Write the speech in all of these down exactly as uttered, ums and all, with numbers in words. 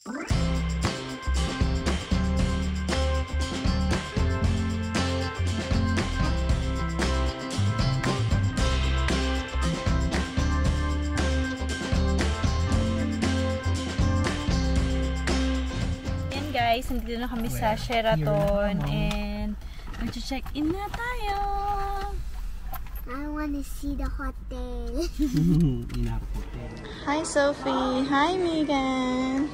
Guys, nandito na kami sa Sheraton and mag-check in na tayo. I want to see the hotel. Hi Sophie. Hi Megan.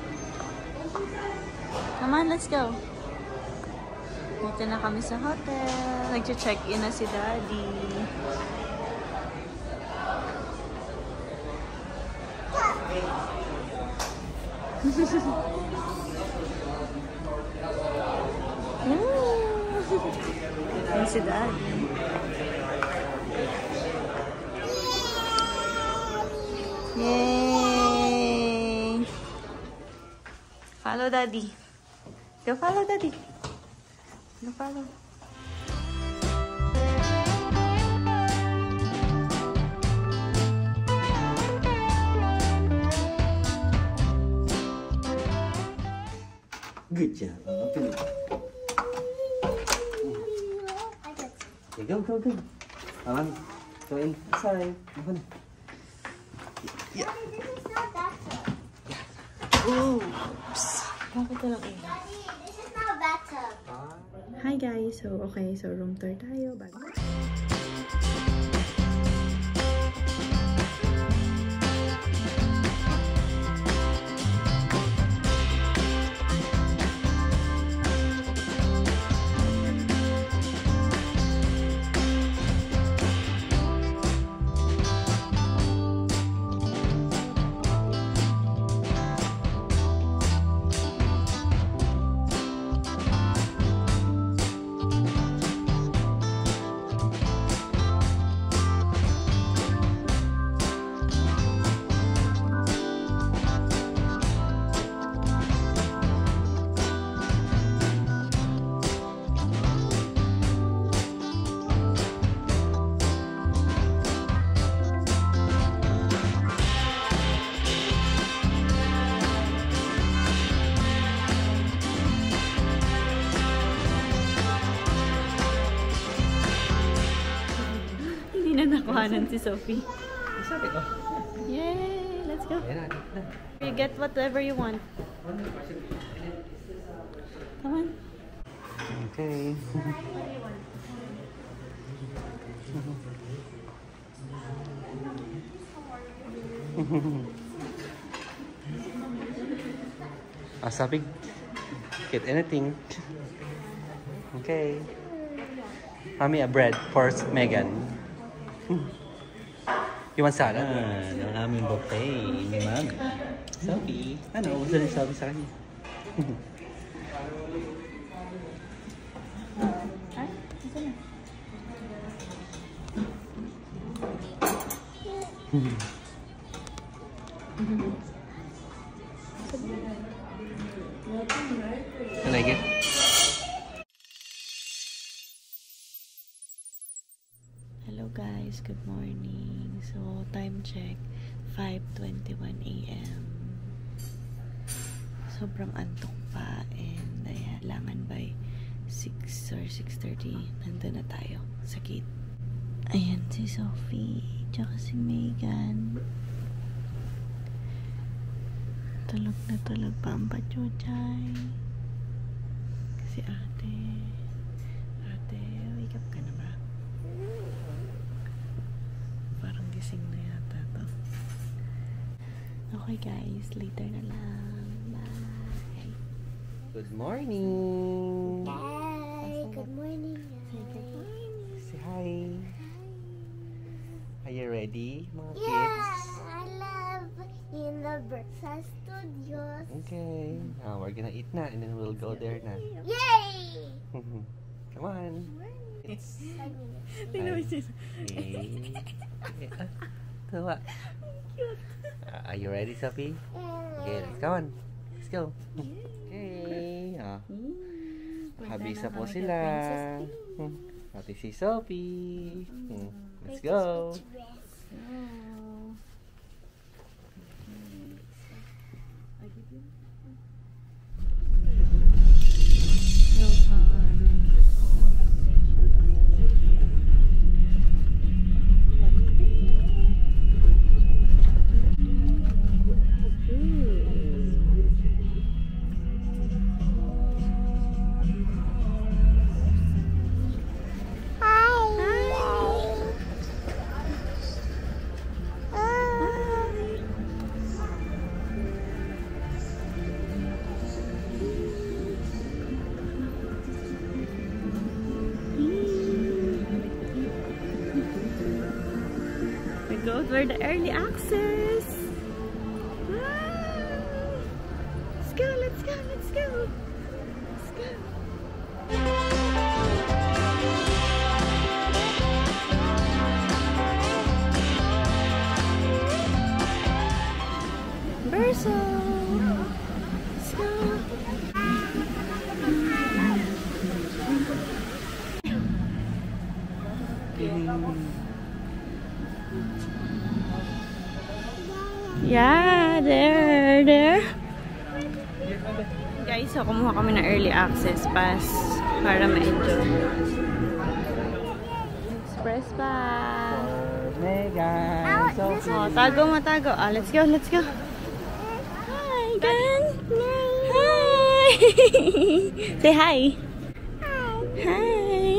Come on, let's go. Dito na kami sa hotel. Nag-check in na si Daddy. Yan si Daddy. Yay! Follow Daddy. Go follow Daddy. Go follow. Good job. Okay, go, go, go. Come on. Go inside. Come on. Yeah. Oops. Bakit ka lang eh? This is not a bathtub. Hi guys. So, okay. So, room tour tayo. Bago. Nakuhanan si Sophie. Yay! Let's go. You get whatever you want. Come on. Okay. Ah, sabi, get anything. Okay. Mommy, a bread for Megan. You want salad? Ah, ang aming buffet ni Mami. Sophie. Ano? Gusto rin sabi sa kanya. Ay, gusto na. I like it. Hello guys, good morning. So, time check, five twenty-one a m Sobrang antok pa and ayan, langan by six or six thirty, nandun na tayo sa gate. Ayan si Sophie, tsaka si Megan. Tulog na tulog pa ang pachuchay. Si ate. Ate, wake up ka na ba? Parang gising na yata to. Okay guys, later na lang. Bye. Good morning. Hi. Good morning. Say good morning. Say hi. Are you ready, mga Yeah, kids? I love in the breakfast studios. Okay. Now we're gonna eat na and then we'll go there na. Yay! Come on. It's Tingnan mo siya. Yay. Ah, tawa. Uh, are you ready, Sophie? Okay, let's go on. Let's go. Okay. Ah. Habisa po sila. Hmm. Pati si Sophie. Hmm. Let's go. Oh. So fun. Go for the early access. Wow. Let's go, let's go, let's go. Let's go. Verso. Let's go. Yeah, there, there. Guys, so kumuha kami ng early access pass para ma-enjoy. Express pass. Megan. So Oh, tago mo, tago. Ah, let's go, let's go. Hi, Gan. Hi. Say hi. Hi. Hi.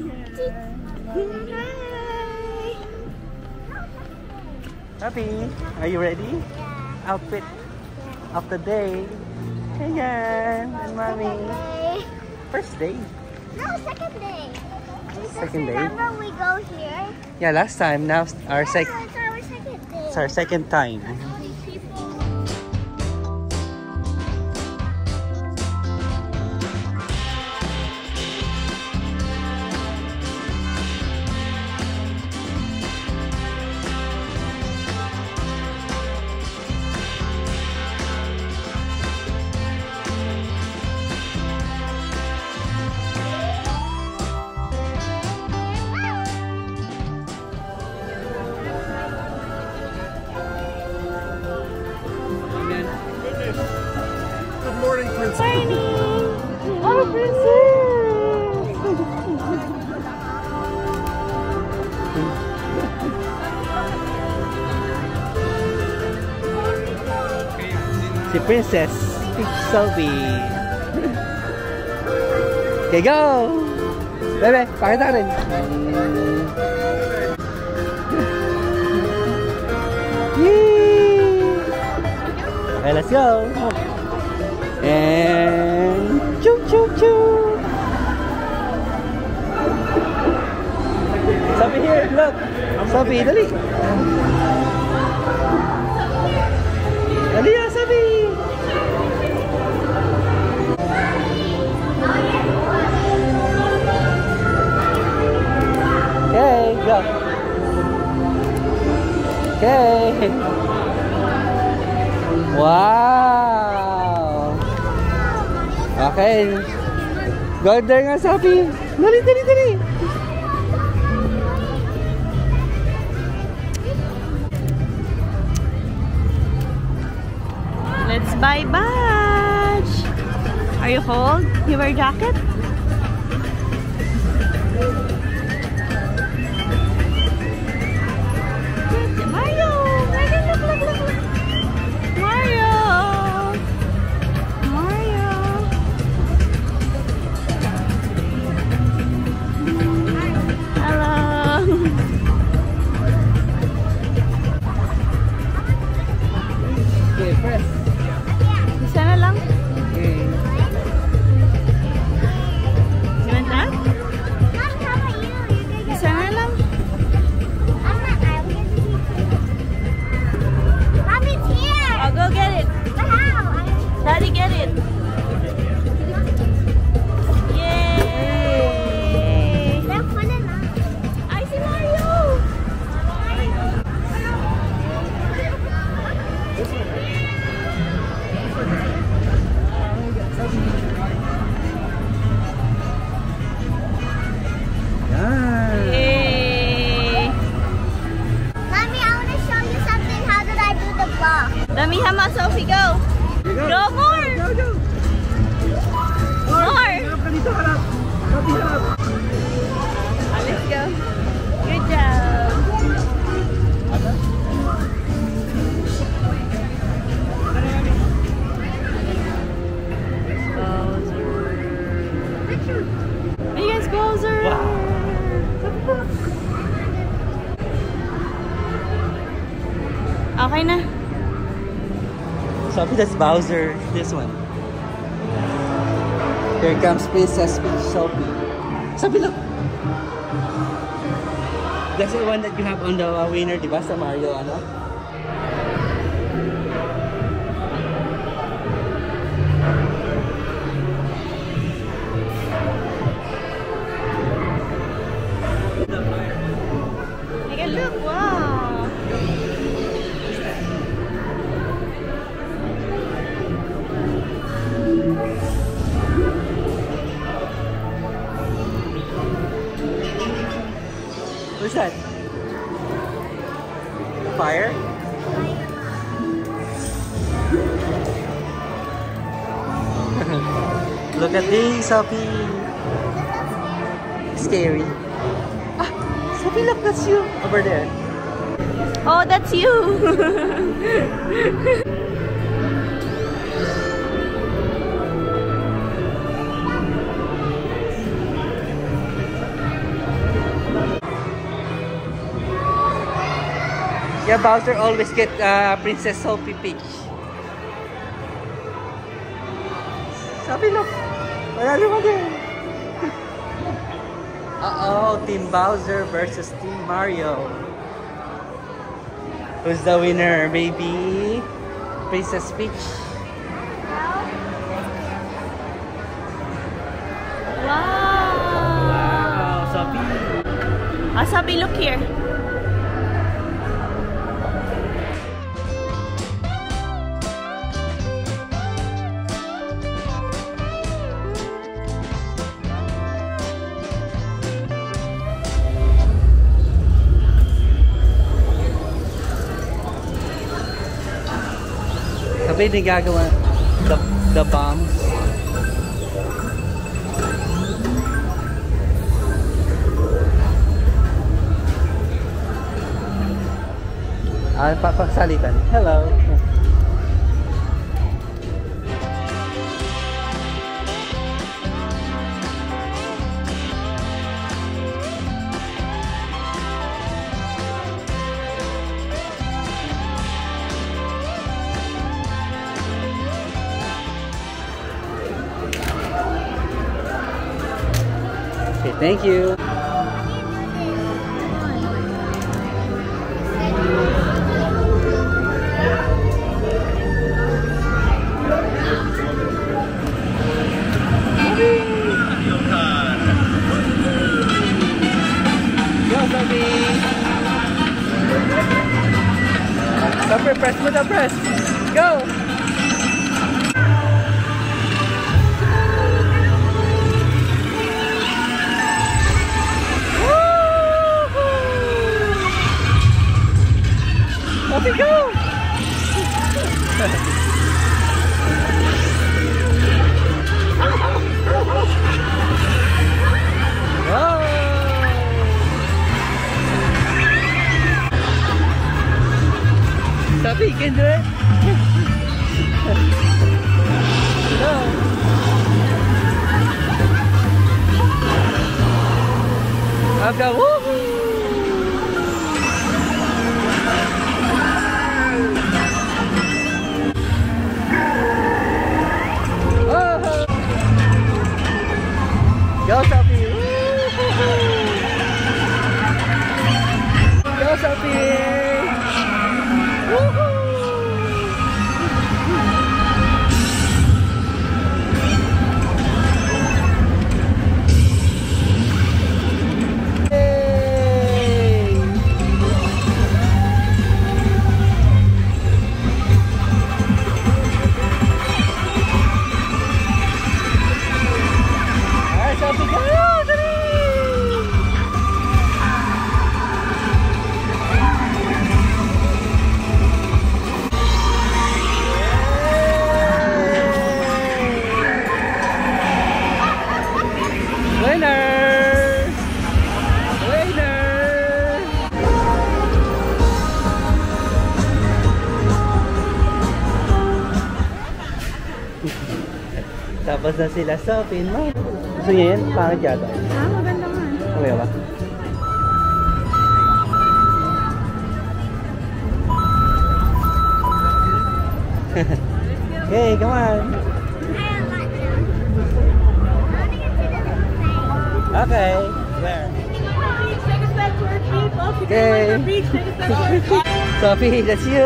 Happy? Are you ready? Yeah. Outfit of the day. Ayan, and mommy. Day. First day. No, second day. Because Second day? remember we go here? Yeah, last time. Now our sec. No, it's our second day. It's our second time. Oh, princess! Si Princess Sophie. Okay, go! Bebe, pakita ka rin. Yay! Okay, let's go! And choo choo choo! Sophie here, look! Sophie, dali! Dali na, Sophie! Okay, go! Okay! Wow! Okay! Go there nga, Sophie! Dali, dali, dali! Let's buy badge! Are you cold? You wear jacket? Mario! Mario, look, look, look, look! Mario! Mario! Hello! Okay, press. Isa na lang. Okay. You want that? Mom, how about you? You can get Isa na lang. I'm not. I'm going to Mom, it's here. I'll go get it. But how? I- Daddy, get it. Yay! They're fun enough. I see Mario! Yan. Yay! Mommy, I want to show you something. How did I do the ball? Dami hama, Sophie, go! Here you Go, Okay na. Sophie, that's Bowser. This one. Here comes Princess Peach, Sophie. Sophie, look! That's the one that you have on the uh, winner, di ba? Sa Mario, ano? Take a look, wow! What's that? Fire? Look at this, Sophie. Scary. Ah, Sophie, look, that's you over there. Oh, that's you! Yeah, Bowser always get uh, Princess Sophie Peach. Sophie, look. Wala naman din. Uh-oh, Team Bowser versus Team Mario. Who's the winner? Maybe Princess Peach. Wow! Wow, Sophie. Ah, Sophie, look here. Sabi din gagawa the, the bombs. Ah, papagsalitan. Hello. Okay, thank you. Upper press mo the press. Go! Off we go! Sophie, you can do it. Go. I've got woohoo. Oh. Go, Sophie. Go, Sophie. Tapos na sila Sophie, no? Gusto niya yan? Pangit yata. Ah, maganda nga. Okay ba? Okay, come on. Okay, where? Okay. Sophie, that's you.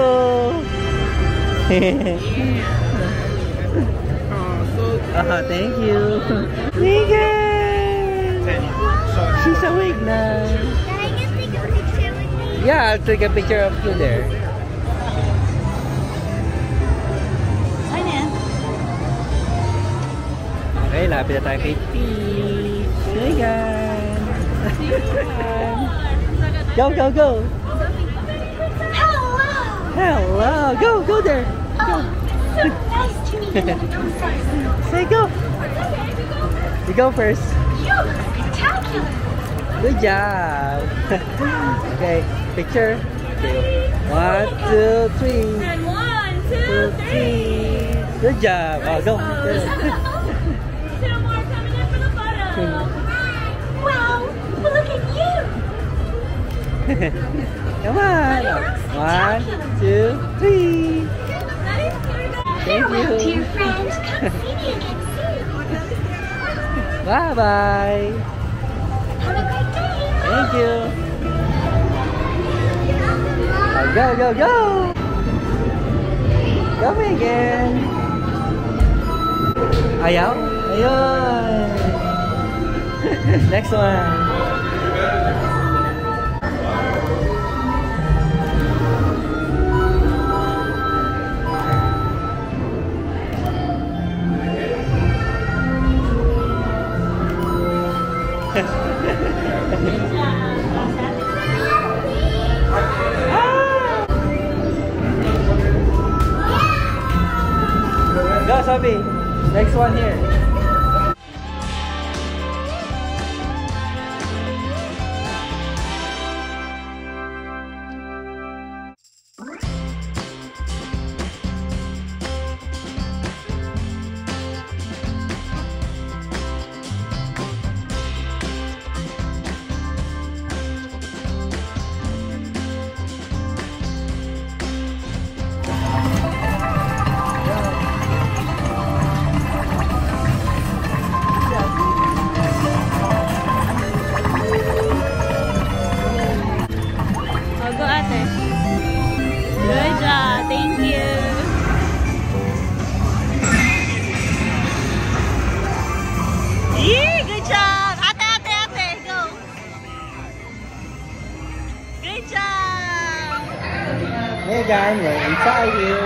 Oh, thank you. Megan! She's awake now. Can I just take a picture with me? Yeah, I'll take a picture of you there. Ano yan? Okay, lapit na tayo kay Pete. Megan! Go, go, go! Hello! Hello! Go, go there! Go! So nice to meet you. Say go! You go first. You look spectacular. Good job! Okay, picture. Okay. One, two, three. And one, Two, two, three. Good job! Oh, go! Two more coming in for the photo. Wow, but look at you. Come on! One, two, three. Thank Farewell, you. dear friend. Come see me again soon. Bye bye. Have a great day. Thank you. Oh, go, go, go. Go, Megan. Ayaw? Ayun. Next one. Go, Sophie. Next one here. Oh, go ate. Good job. Thank you. Yee! Good job. Ate, ate, ate. Go. Good job. Megan, we're inside you.